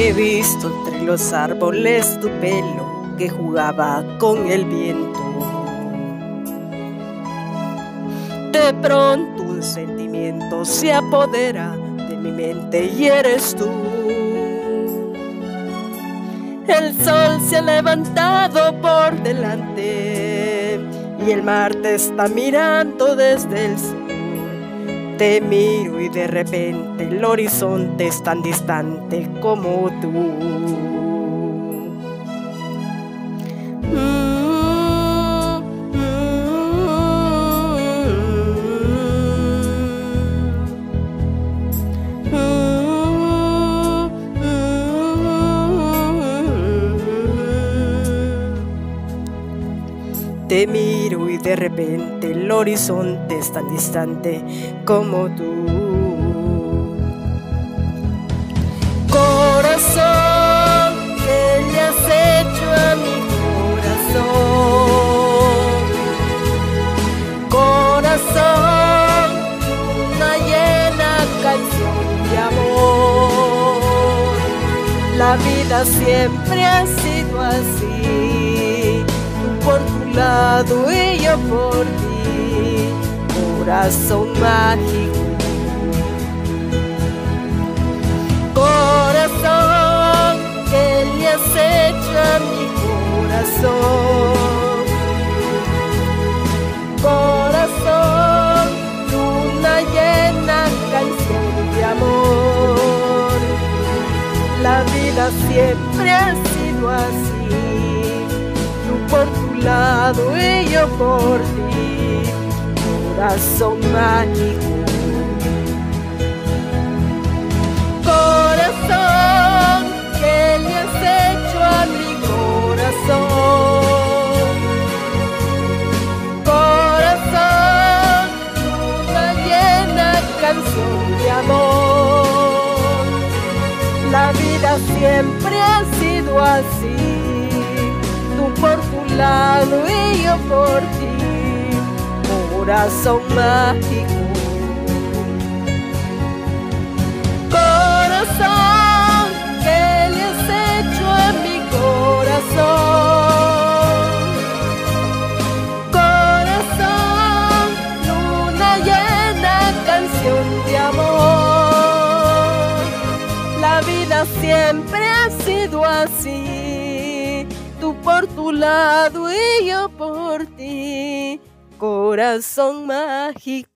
He visto entre los árboles tu pelo que jugaba con el viento. De pronto un sentimiento se apodera de mi mente y eres tú. El sol se ha levantado por delante y el mar te está mirando desde el sur. Te miro y de repente el horizonte es tan distante como tú. Te miro y de repente el horizonte es tan distante como tú. Corazón, ¿qué le has hecho a mi corazón? Corazón, una llena canción de amor. La vida siempre ha sido así, por tu lado y yo por ti, corazón mágico. Corazón, ¿qué le has hecho a mi corazón? Corazón, luna llena, canción de amor. La vida siempre ha sido así, por tu lado y yo por ti, corazón mágico. Corazón, ¿qué le has hecho a mi corazón? Corazón, luna llena, canción de amor. La vida siempre ha sido así, tú por tu lado y yo por ti, corazón mágico. Corazón, ¿qué le has hecho a mi corazón? Corazón, luna llena, canción de amor. La vida siempre ha sido así, tú por tu lado y yo por ti, corazón mágico.